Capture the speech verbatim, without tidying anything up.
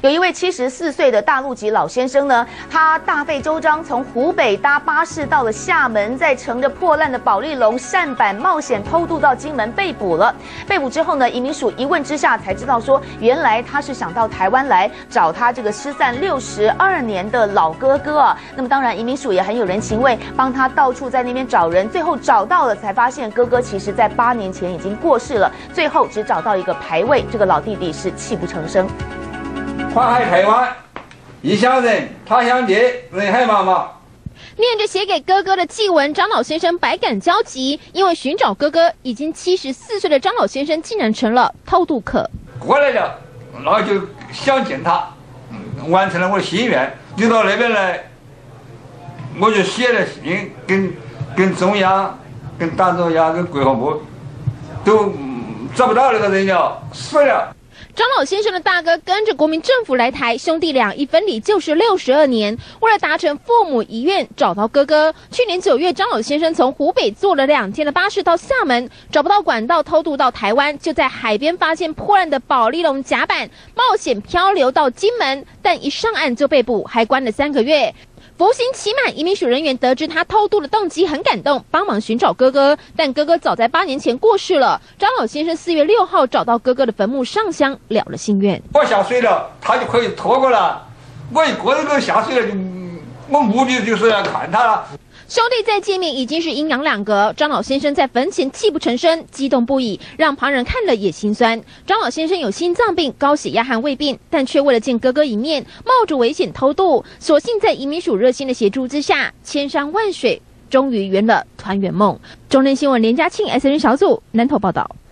有一位七十四岁的大陆籍老先生呢，他大费周章从湖北搭巴士到了厦门，再乘着破烂的保丽龙舢板冒险偷渡到金门被捕了。被捕之后呢，移民署一问之下才知道说，原来他是想到台湾来找他这个失散六十二年的老哥哥啊。那么当然，移民署也很有人情味，帮他到处在那边找人，最后找到了，才发现哥哥其实在八年前已经过世了。最后只找到一个牌位，这个老弟弟是泣不成声。 花海台湾，异乡人，他乡地，人海茫茫。 念着写给哥哥的祭文，张老先生百感交集。因为寻找哥哥，已经七十四岁的张老先生竟然成了偷渡客。 过来了，然后就想见他，嗯，完成了我的心愿。就到那边来，我就写了信，跟跟中央、跟党中央、跟国防部都、嗯、找不到那个人了，死了。 张老先生的大哥跟着国民政府来台，兄弟俩一分离就是六十二年。为了达成父母遗愿，找到哥哥，去年九月，张老先生从湖北坐了两天的巴士到厦门，找不到管道偷渡到台湾，就在海边发现破烂的保丽龙甲板，冒险漂流到金门，但一上岸就被捕，还关了三个月。服刑期满，移民署人员得知他偷渡的动机，很感动，帮忙寻找哥哥。但哥哥早在八年前过世了。张老先生四月六号找到哥哥的坟墓上香，了了心愿。 我下水了，他就可以拖过来。我一个人都下水了，就我目的就是要看他了。 兄弟再见面已经是阴阳两隔，张老先生在坟前泣不成声，激动不已，让旁人看了也心酸。张老先生有心脏病、高血压和胃病，但却为了见哥哥一面，冒着危险偷渡。所幸在移民署热心的协助之下，千山万水，终于圆了团圆梦。中天新闻连家庆 S N 小组南投报道。